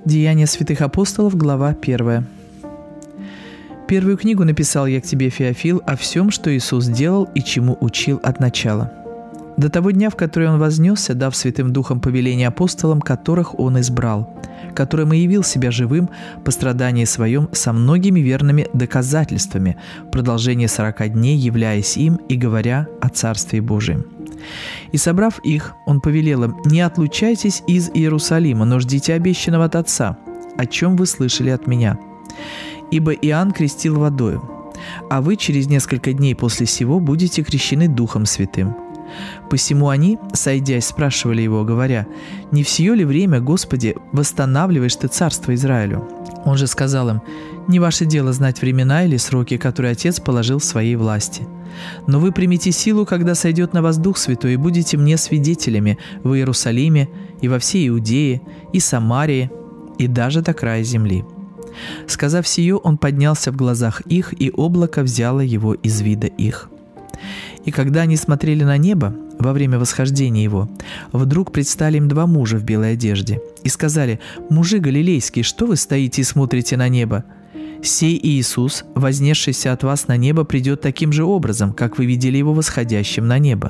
Деяния святых апостолов, глава 1. Первую книгу написал я к тебе, Феофил, о всем, что Иисус делал и чему учил от начала. До того дня, в который Он вознесся, дав Святым Духом повеление апостолам, которых Он избрал, которым и явил себя живым по страдании Своем со многими верными доказательствами, в продолжение 40 дней являясь им и говоря о Царстве Божием. И, собрав их, Он повелел им: «Не отлучайтесь из Иерусалима, но ждите обещанного от Отца, о чем вы слышали от Меня. Ибо Иоанн крестил водою, а вы через несколько дней после сего будете крещены Духом Святым». Посему они, сойдясь, спрашивали Его, говоря: «Не в сие ли время, Господи, восстанавливаешь Ты царство Израилю?» Он же сказал им: «Не ваше дело знать времена или сроки, которые Отец положил в Своей власти. Но вы примите силу, когда сойдет на вас Дух Святой, и будете Мне свидетелями в Иерусалиме и во всей Иудее, и Самарии, и даже до края земли». Сказав сие, Он поднялся в глазах их, и облако взяло Его из вида их. И когда они смотрели на небо во время восхождения Его, вдруг предстали им два мужа в белой одежде и сказали: «Мужи галилейские, что вы стоите и смотрите на небо? Сей Иисус, вознесшийся от вас на небо, придет таким же образом, как вы видели Его восходящим на небо».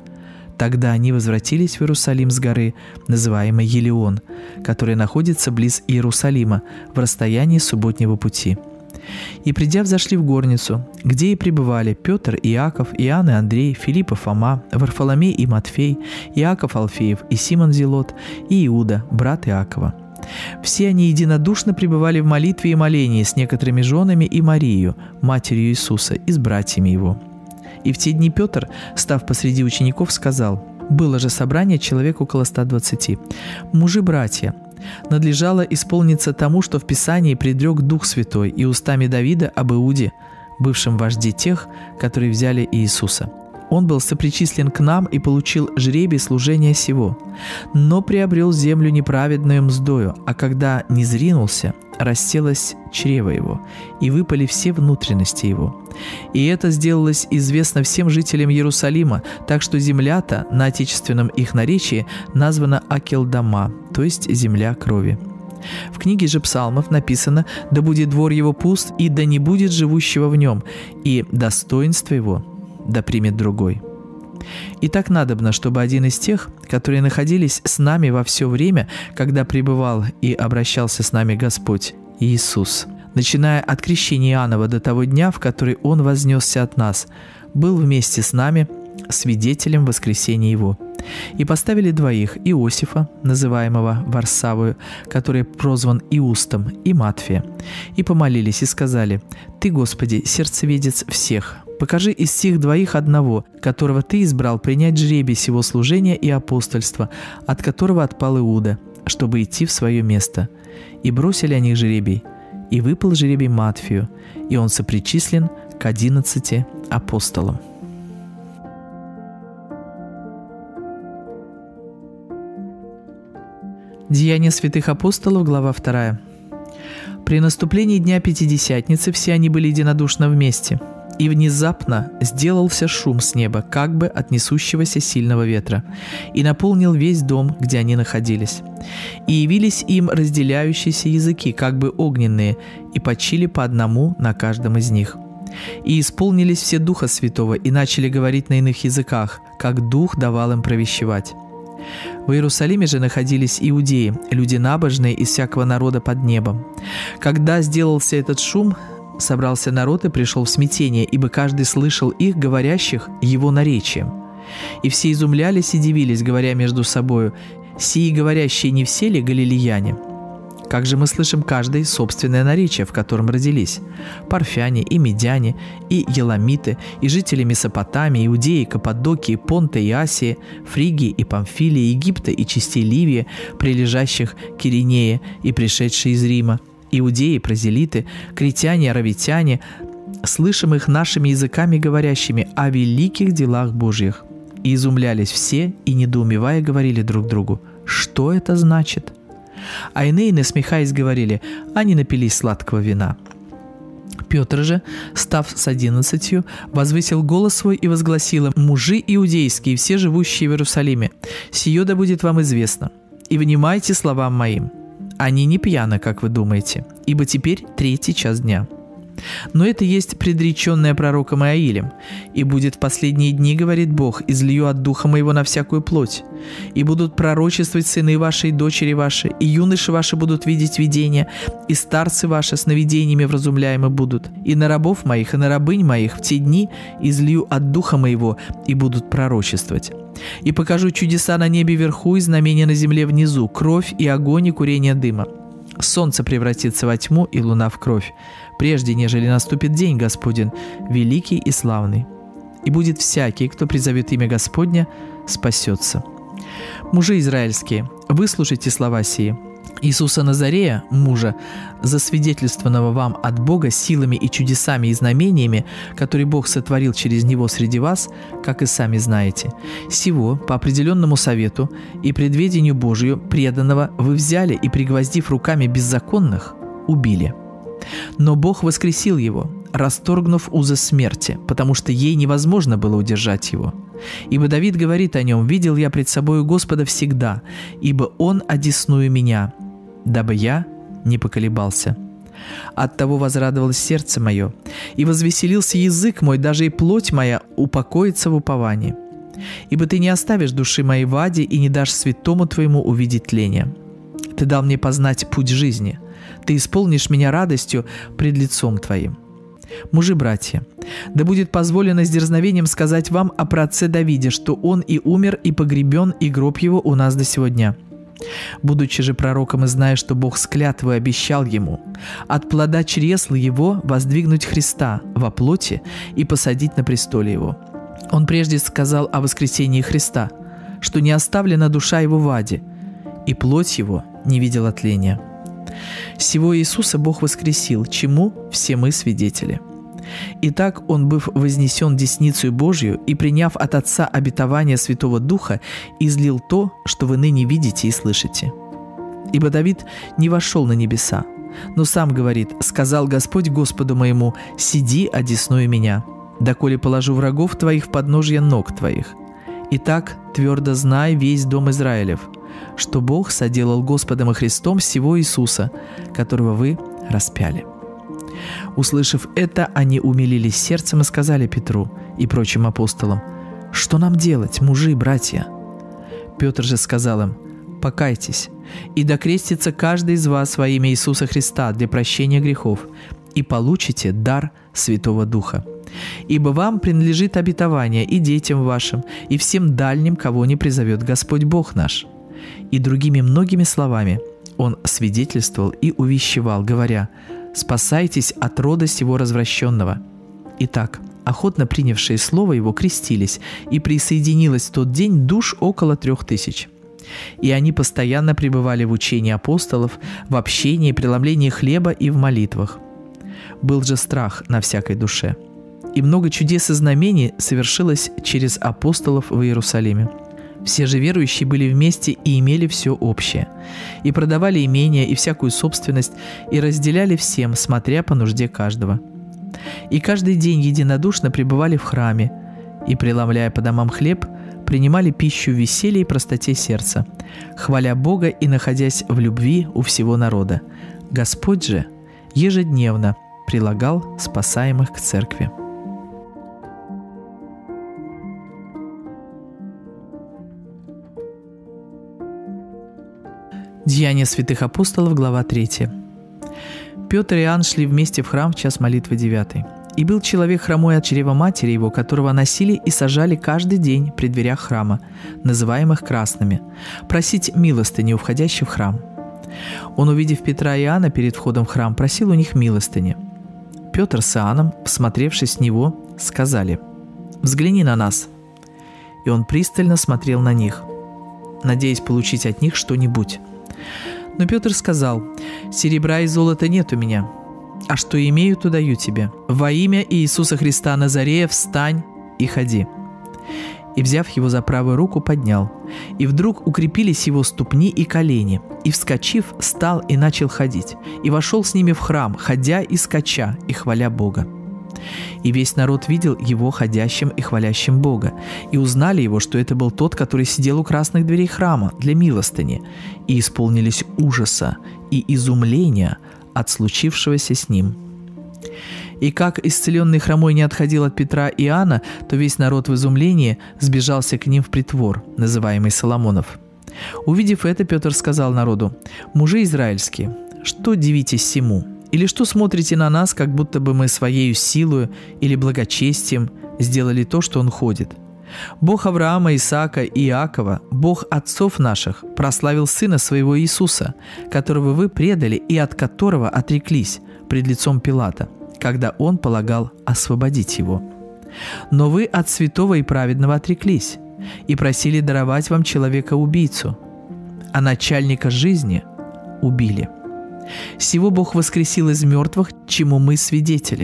Тогда они возвратились в Иерусалим с горы, называемой Елеон, которая находится близ Иерусалима, в расстоянии субботнего пути. И, придя, взошли в горницу, где и пребывали Петр, Иаков, Иоанн и Андрей, Филипп и Фома, Варфоломей и Матфей, Иаков Алфеев и Симон Зелот, и Иуда, брат Иакова. Все они единодушно пребывали в молитве и молении с некоторыми женами и Марией, матерью Иисуса, и с братьями Его. И в те дни Петр, став посреди учеников, сказал: «Было же собрание человек около 120. Мужи-братья, надлежало исполниться тому, что в Писании предрек Дух Святой и устами Давида об Иуде, бывшем вожде тех, которые взяли Иисуса. Он был сопричислен к нам и получил жребий служения сего, но приобрел землю неправедную мздою, а когда низринулся, расселось чрево его, и выпали все внутренности его. И это сделалось известно всем жителям Иерусалима, так что земля-то на отечественном их наречии названа Акелдама, то есть земля крови. В книге же псалмов написано: «Да будет двор его пуст, и да не будет живущего в нем, и достоинство его да примет другой». И так надобно, чтобы один из тех, которые находились с нами во все время, когда пребывал и обращался с нами Господь Иисус, начиная от крещения Иоаннова до того дня, в который Он вознесся от нас, был вместе с нами свидетелем воскресения Его. И поставили двоих: Иосифа, называемого Варсавою, который прозван Иустом, и Матфия, и помолились и сказали: «Ты, Господи, сердцеведец всех, покажи из сих двоих одного, которого Ты избрал принять жребий сего служения и апостольства, от которого отпал Иуда, чтобы идти в свое место». И бросили они жребий, и выпал жребий Матфию, и он сопричислен к 11 апостолам. Деяния святых апостолов, глава 2. При наступлении Дня Пятидесятницы все они были единодушно вместе, и внезапно сделался шум с неба, как бы от несущегося сильного ветра, и наполнил весь дом, где они находились. И явились им разделяющиеся языки, как бы огненные, и почили по одному на каждом из них. И исполнились все Духа Святого, и начали говорить на иных языках, как Дух давал им провещевать. В Иерусалиме же находились иудеи, люди набожные из всякого народа под небом. Когда сделался этот шум, собрался народ и пришел в смятение, ибо каждый слышал их, говорящих его наречием. И все изумлялись и дивились, говоря между собою: «Сии говорящие не все ли галилеяне? Как же мы слышим каждый собственное наречие, в котором родились? Парфяне и медяне, и еламиты, и жители Месопотамии, Иудеи, Каппадокии, Понта и Асии, Фригии и Памфилии, Египта и частей Ливии, прилежащих к Киринее и пришедшие из Рима, иудеи, прозелиты, критяне, аравитяне, слышим их нашими языками говорящими о великих делах Божьих». И изумлялись все, и, недоумевая, говорили друг другу: «Что это значит?» А иные, насмехаясь, говорили: «Они напились сладкого вина». Петр же, став с 11, возвысил голос свой и возгласил им: «Мужи иудейские, все живущие в Иерусалиме, сие да будет вам известно, и внимайте словам моим. Они не пьяны, как вы думаете, ибо теперь 3-й час дня. Но это есть предреченное пророком Иаилем. «И будет в последние дни, говорит Бог, излью от Духа Моего на всякую плоть. И будут пророчествовать сыны ваши и дочери ваши, и юноши ваши будут видеть видения, и старцы ваши сновидениями вразумляемы будут. И на рабов моих, и на рабынь моих в те дни излью от Духа Моего, и будут пророчествовать. И покажу чудеса на небе вверху и знамения на земле внизу, кровь и огонь и курение дыма. Солнце превратится во тьму и луна в кровь, прежде нежели наступит день Господень, великий и славный. И будет всякий, кто призовет имя Господня, спасется. Мужи израильские, выслушайте слова сии. Иисуса Назарея, мужа, засвидетельствованного вам от Бога силами и чудесами и знамениями, которые Бог сотворил через Него среди вас, как и сами знаете. Сего, по определенному совету и предведению Божию, преданного, вы взяли и, пригвоздив руками беззаконных, убили. Но Бог воскресил его, расторгнув узы смерти, потому что ей невозможно было удержать его. Ибо Давид говорит о нем: «Видел я пред собою Господа всегда, ибо Он одесную меня, дабы я не поколебался. Оттого возрадовалось сердце мое, и возвеселился язык мой, даже и плоть моя упокоится в уповании. Ибо Ты не оставишь души моей в аде и не дашь святому Твоему увидеть тление. Ты дал мне познать путь жизни, Ты исполнишь меня радостью пред лицом Твоим». Мужи-братья, да будет позволено с дерзновением сказать вам о праотце Давиде, что он и умер, и погребен, и гроб его у нас до сего дня. Будучи же пророком и зная, что Бог с клятвой обещал ему от плода чресла его воздвигнуть Христа во плоти и посадить на престоле его. Он прежде сказал о воскресении Христа, что не оставлена душа его в аде, и плоть его не видела тления. Сего Иисуса Бог воскресил, чему все мы свидетели. Итак, Он, быв вознесен десницею Божию и приняв от Отца обетование Святого Духа, излил то, что вы ныне видите и слышите. Ибо Давид не вошел на небеса, но сам говорит: «Сказал Господь Господу моему: сиди одесную меня, доколе положу врагов твоих в подножье ног твоих. Итак, твердо знай весь дом Израилев, что Бог соделал Господом и Христом сего Иисуса, которого вы распяли». Услышав это, они умилились сердцем и сказали Петру и прочим апостолам: «Что нам делать, мужи и братья?» Петр же сказал им: «Покайтесь, и докрестится каждый из вас во имя Иисуса Христа для прощения грехов, и получите дар Святого Духа. Ибо вам принадлежит обетование и детям вашим, и всем дальним, кого не призовет Господь Бог наш». И другими многими словами он свидетельствовал и увещевал, говоря: «Спасайтесь от рода сего развращенного». Итак, охотно принявшие слово его крестились, и присоединилось в тот день душ около 3000. И они постоянно пребывали в учении апостолов, в общении, преломлении хлеба и в молитвах. Был же страх на всякой душе. И много чудес и знамений совершилось через апостолов в Иерусалиме. Все же верующие были вместе и имели все общее, и продавали имения и всякую собственность, и разделяли всем, смотря по нужде каждого. И каждый день единодушно пребывали в храме, и, преломляя по домам хлеб, принимали пищу в веселье и простоте сердца, хваля Бога и находясь в любви у всего народа. Господь же ежедневно прилагал спасаемых к церкви. Деяния святых апостолов, глава 3. Петр и Иоанн шли вместе в храм в час молитвы 9. «И был человек хромой от чрева матери его, которого носили и сажали каждый день при дверях храма, называемых красными, просить милостыни у входящих в храм. Он, увидев Петра и Иоанна перед входом в храм, просил у них милостыни. Петр с Иоанном, всмотревшись в него, сказали: «Взгляни на нас». И он пристально смотрел на них, надеясь получить от них что-нибудь. Но Петр сказал: «Серебра и золота нет у меня, а что имею, то даю тебе. Во имя Иисуса Христа Назарея встань и ходи». И, взяв его за правую руку, поднял. И вдруг укрепились его ступни и колени. И, вскочив, стал и начал ходить. И вошел с ними в храм, ходя и скача, и хваля Бога. И весь народ видел его ходящим и хвалящим Бога, и узнали его, что это был тот, который сидел у красных дверей храма для милостыни, и исполнились ужаса и изумления от случившегося с ним. И как исцеленный хромой не отходил от Петра и Иоанна, то весь народ в изумлении сбежался к ним в притвор, называемый Соломонов. Увидев это, Петр сказал народу: «Мужи израильские, что дивитесь сему? Или что смотрите на нас, как будто бы мы своею силою или благочестием сделали то, что он ходит? Бог Авраама, Исаака и Иакова, Бог отцов наших, прославил Сына Своего Иисуса, которого вы предали и от которого отреклись пред лицом Пилата, когда он полагал освободить его. Но вы от святого и праведного отреклись и просили даровать вам человека-убийцу, а начальника жизни убили. Сего Бог воскресил из мертвых, чему мы свидетели.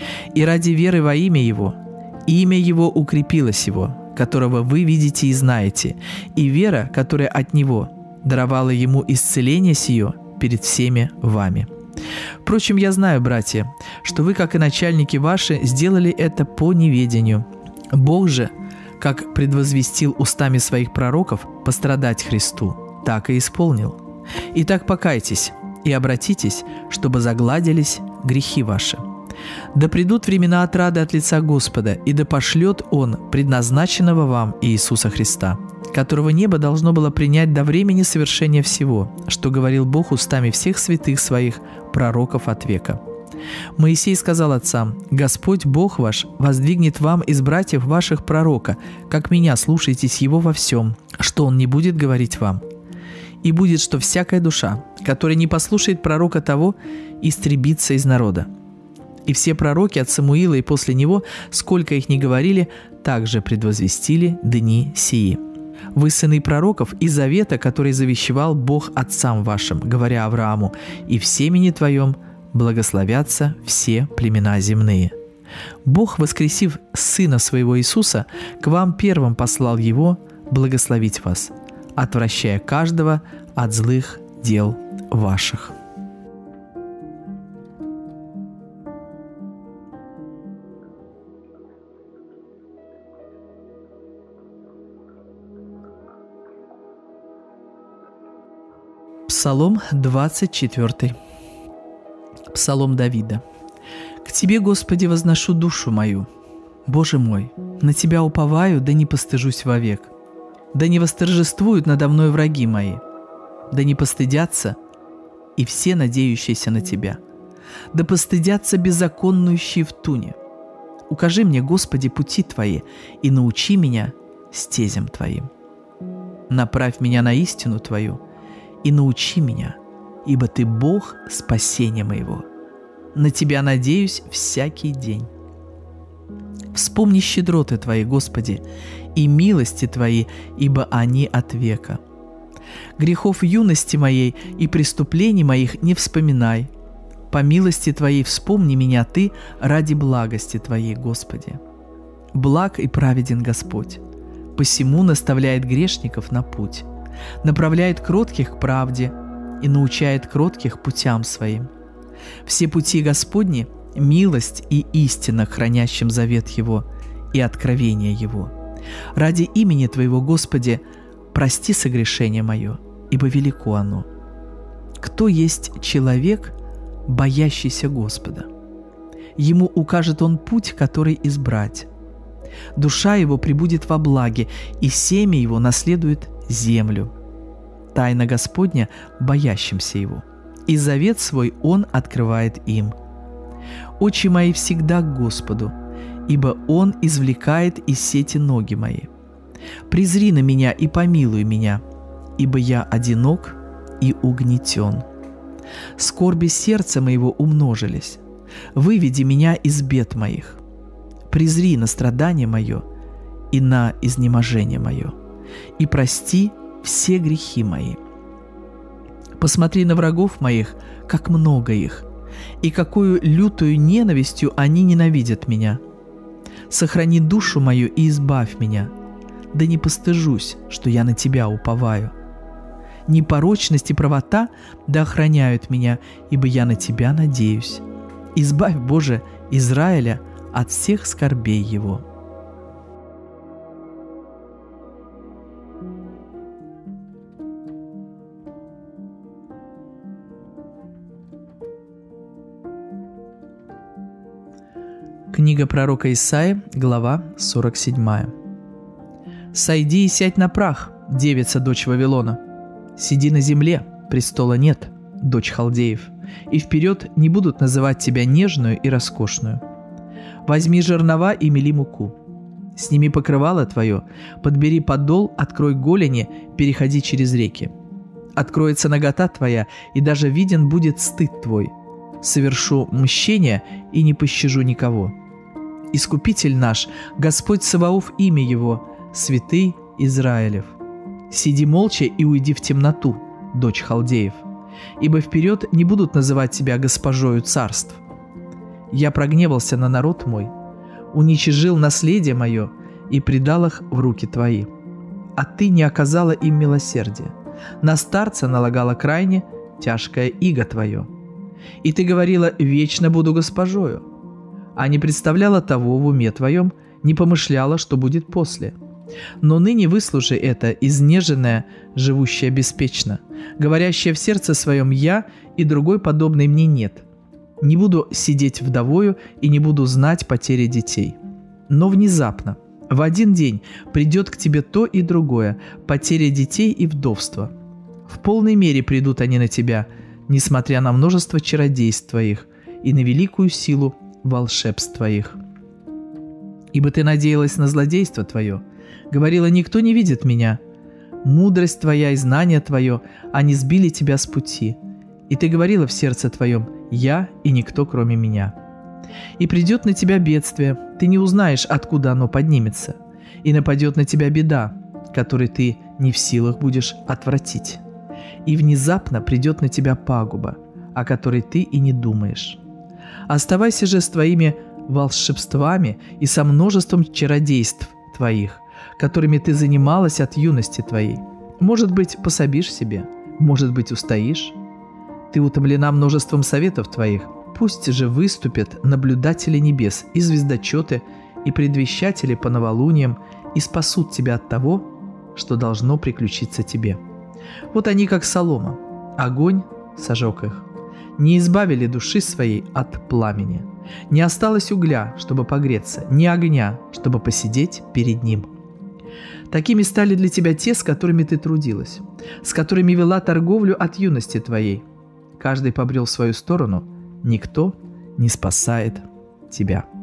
И ради веры во имя Его, имя Его укрепило сего, которого вы видите и знаете, и вера, которая от Него, даровала Ему исцеление сие перед всеми вами. Впрочем, я знаю, братья, что вы, как и начальники ваши, сделали это по неведению. Бог же, как предвозвестил устами своих пророков пострадать Христу, так и исполнил. Итак, покайтесь и обратитесь, чтобы загладились грехи ваши. Да придут времена отрады от лица Господа, и да пошлет Он предназначенного вам Иисуса Христа, которого небо должно было принять до времени совершения всего, что говорил Бог устами всех святых своих пророков от века. Моисей сказал отцам: «Господь Бог ваш воздвигнет вам из братьев ваших пророка, как меня, слушайтесь его во всем, что он не будет говорить вам. И будет, что всякая душа, которая не послушает пророка того, истребится из народа. И все пророки от Самуила и после него, сколько их ни говорили, также предвозвестили дни сии. Вы сыны пророков и завета, который завещевал Бог отцам вашим, говоря Аврааму: и в семени твоем благословятся все племена земные. Бог, воскресив Сына Своего Иисуса, к вам первым послал Его благословить вас, отвращая каждого от злых дел ваших». Псалом 24. Псалом Давида. «К Тебе, Господи, возношу душу мою. Боже мой, на Тебя уповаю, да не постыжусь вовек. Да не восторжествуют надо мной враги мои. Да не постыдятся и все надеющиеся на Тебя. Да постыдятся беззаконнующие в туне. Укажи мне, Господи, пути Твои, и научи меня стезям Твоим. Направь меня на истину Твою, и научи меня, ибо Ты Бог спасения моего. На Тебя надеюсь всякий день. Вспомни щедроты Твои, Господи, и милости Твои, ибо они от века. Грехов юности моей и преступлений моих не вспоминай. По милости Твоей вспомни меня Ты ради благости Твоей, Господи. Благ и праведен Господь, посему наставляет грешников на путь, направляет кротких к правде и научает кротких путям своим. Все пути Господни – милость и истина, хранящим завет Его и откровение Его. Ради имени Твоего, Господи, прости согрешение мое, ибо велико оно. Кто есть человек, боящийся Господа? Ему укажет Он путь, который избрать. Душа его пребудет во благе, и семя его наследует землю. Тайна Господня боящимся Его, и завет свой Он открывает им. Очи мои всегда к Господу, ибо Он извлекает из сети ноги мои. Презри на меня и помилуй меня, ибо я одинок и угнетен. Скорби сердца моего умножились. Выведи меня из бед моих. Презри на страдание мое и на изнеможение мое, и прости все грехи мои. Посмотри на врагов моих, как много их, и какую лютую ненавистью они ненавидят меня. Сохрани душу мою и избавь меня, да не постыжусь, что я на Тебя уповаю. Непорочность и правота да охраняют меня, ибо я на Тебя надеюсь. Избавь, Боже, Израиля от всех скорбей его». Книга пророка Исаии, глава 47. «Сойди и сядь на прах, девица, дочь Вавилона. Сиди на земле, престола нет, дочь халдеев, и вперед не будут называть тебя нежную и роскошную. Возьми жернова и мели муку. Сними покрывало твое, подбери подол, открой голени, переходи через реки. Откроется нагота твоя, и даже виден будет стыд твой. Совершу мщение и не пощажу никого. Искупитель наш, Господь Саваоф имя Его, святый Израилев. Сиди молча и уйди в темноту, дочь халдеев, ибо вперед не будут называть тебя госпожою царств. Я прогневался на народ мой, уничижил наследие мое и предал их в руки твои. А ты не оказала им милосердия, на старца налагала крайне тяжкое иго твое. И ты говорила: вечно буду госпожою, а не представляла того в уме твоем, не помышляла, что будет после. Но ныне выслушай это, изнеженная, живущая беспечно, говорящая в сердце своем: я и другой подобной мне нет. Не буду сидеть вдовою и не буду знать потери детей. Но внезапно, в один день, придет к тебе то и другое, потеря детей и вдовство. В полной мере придут они на тебя, несмотря на множество чародейств твоих и на великую силу волшебств твоих. Ибо ты надеялась на злодейство твое, говорила: никто не видит меня. Мудрость твоя и знание твое, они сбили тебя с пути. И ты говорила в сердце твоем: я и никто, кроме меня. И придет на тебя бедствие, ты не узнаешь, откуда оно поднимется, и нападет на тебя беда, которой ты не в силах будешь отвратить. И внезапно придет на тебя пагуба, о которой ты и не думаешь. Оставайся же с твоими волшебствами и со множеством чародейств твоих, которыми ты занималась от юности твоей. Может быть, пособишь себе, может быть, устоишь. Ты утомлена множеством советов твоих. Пусть же выступят наблюдатели небес и звездочеты, и предвещатели по новолуниям, и спасут тебя от того, что должно приключиться тебе. Вот они, как солома, огонь сожег их. Не избавили души своей от пламени. Не осталось угля, чтобы погреться, ни огня, чтобы посидеть перед ним. Такими стали для тебя те, с которыми ты трудилась, с которыми вела торговлю от юности твоей. Каждый побрел в свою сторону, никто не спасает тебя».